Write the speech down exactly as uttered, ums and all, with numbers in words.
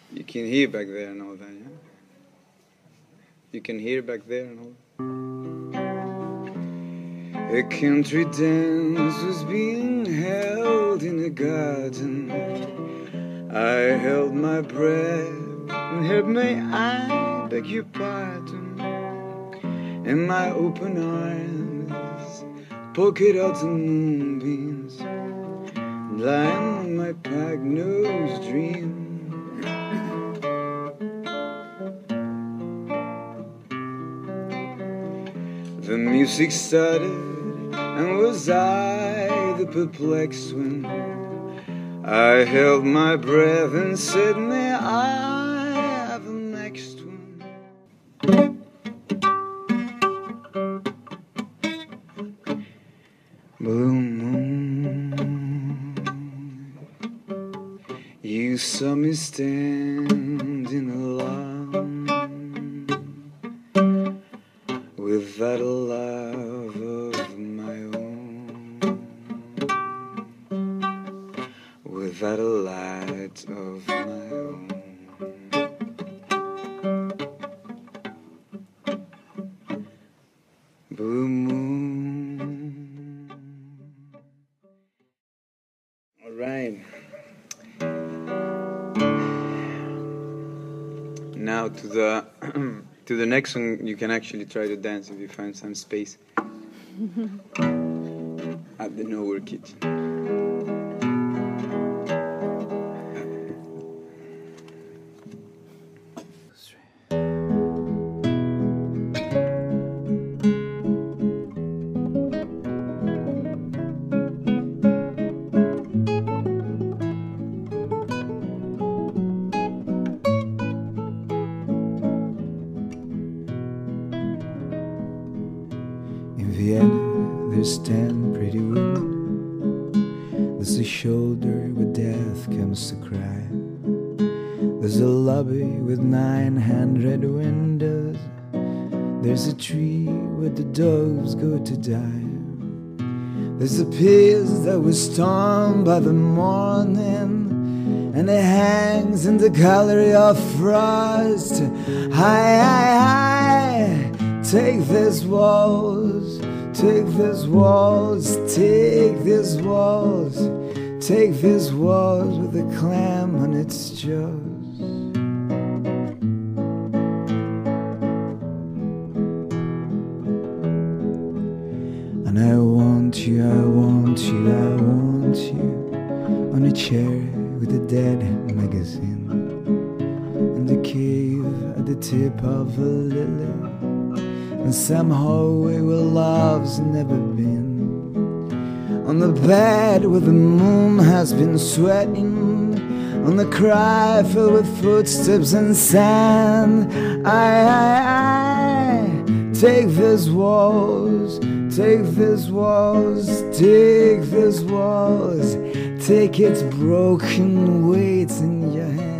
You can hear back there and all that, yeah? You can hear back there and all that. A country dance was being held in a garden. I held my breath and held my eye, beg your pardon. And my open arms, polka dots and moonbeams, lying on my pag-nosed dream. The music started, and was I the perplexed one? I held my breath and said, may I have the next one? Blue moon, you saw me standing alone without a love of my own, without a light of my own. Blue moon. All right. Now to the to the next song. You can actually try to dance if you find some space at the Nowhere Kitchen. There's ten pretty women. There's a shoulder where death comes to cry. There's a lobby with nine hundred windows. There's a tree where the doves go to die. There's a piece that was torn by the morning, and it hangs in the gallery of frost. High, high, high, take these walls. Take these walls, take these walls, take these walls with a clam on its jaws. And I want you, I want you, I want you on a chair with a dead magazine, in the cave at the tip of a lily, and some hallway where love's never been, on the bed where the moon has been sweating, on the cry filled with footsteps and sand. I, I, I, take these walls, take these walls, take these walls, take its broken weight in your hand.